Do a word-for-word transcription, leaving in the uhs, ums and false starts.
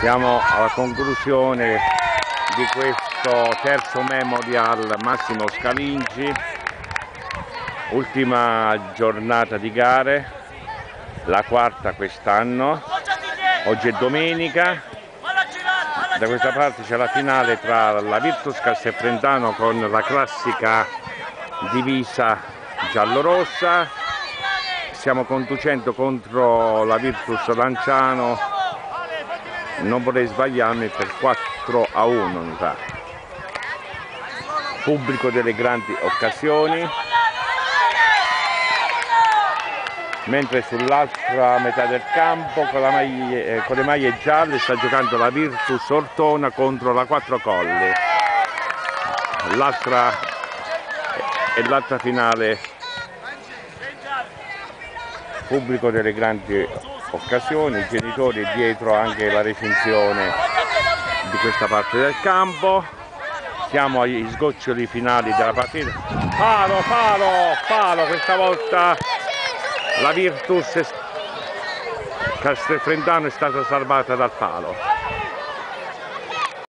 Siamo alla conclusione di questo terzo Memorial Massimo Scalingi, ultima giornata di gare, la quarta quest'anno. Oggi è domenica, da questa parte c'è la finale tra la Virtus Castelfrentano con la classica divisa giallorossa. Stiamo conducendo contro la Virtus Lanciano, non vorrei sbagliarmi, per quattro a uno mi fa. Pubblico delle grandi occasioni, mentre sull'altra metà del campo con, la maglie, eh, con le maglie gialle sta giocando la Virtus Ortona contro la Quattro Colli. L'altra e l'altra finale, pubblico delle grandi occasioni, i genitori dietro anche la recinzione di questa parte del campo. Siamo agli sgoccioli finali della partita. Palo, palo, palo, questa volta la Virtus Castelfrentano è stata salvata dal palo.